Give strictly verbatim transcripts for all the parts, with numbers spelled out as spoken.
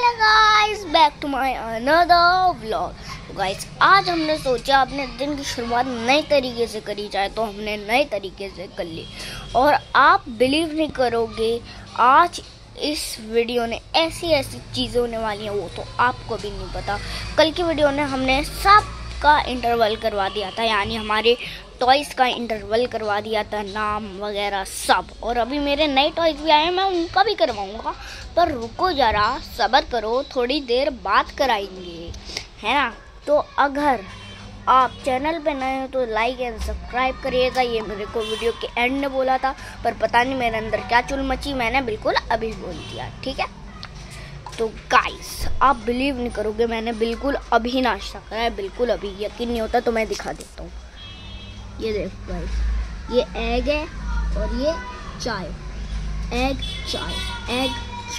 Hello guys, back to my another vlog. तो guys, आज हमने सोचा अपने दिन की शुरुआत नए तरीके से करी जाए, तो हमने नए तरीके से कर ली। और आप बिलीव नहीं करोगे, आज इस वीडियो ने ऐसी ऐसी चीज़ें होने वाली हैं, वो तो आपको भी नहीं पता। कल की वीडियो ने हमने सब का इंटरवल करवा दिया था, यानी हमारे टॉयज़ का इंटरवल करवा दिया था, नाम वगैरह सब। और अभी मेरे नए टॉयज़ भी आए हैं, मैं उनका भी करवाऊंगा, पर रुको ज़रा, सब्र करो, थोड़ी देर बाद कराएंगे, है ना। तो अगर आप चैनल पे नए हो तो लाइक एंड सब्सक्राइब करिएगा। ये मेरे को वीडियो के एंड में बोला था, पर पता नहीं मेरे अंदर क्या चुल मची, मैंने बिल्कुल अभी बोल दिया, ठीक है। तो गाइस, आप बिलीव नहीं करोगे, मैंने बिल्कुल अभी नाश्ता करा है, बिल्कुल अभी। यकीन नहीं होता तो मैं दिखा देता हूँ। ये देखो गाइस, ये एग है और ये चाय, एग चाय, एग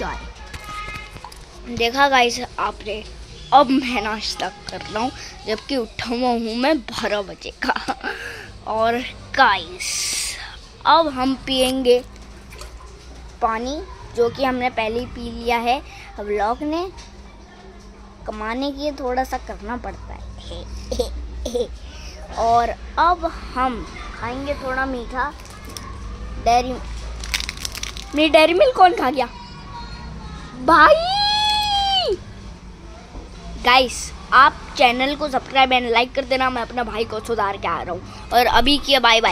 चाय। देखा गाइस आपने, अब मैं नाश्ता कर रहा हूँ, जबकि उठा हुआ हूँ मैं बारह बजे का। और गाइस, अब हम पियेंगे पानी, जो कि हमने पहले ही पी लिया है। अब व्लॉग ने कमाने के लिए थोड़ा सा करना पड़ता है। और अब हम खाएंगे थोड़ा मीठा। डेयरी मेरी डेयरी मिल्क कौन खा गया भाई? गाइस, आप चैनल को सब्सक्राइब एंड लाइक कर देना, मैं अपना भाई को सुधार के आ रहा हूँ। और अभी किया बाय बाय।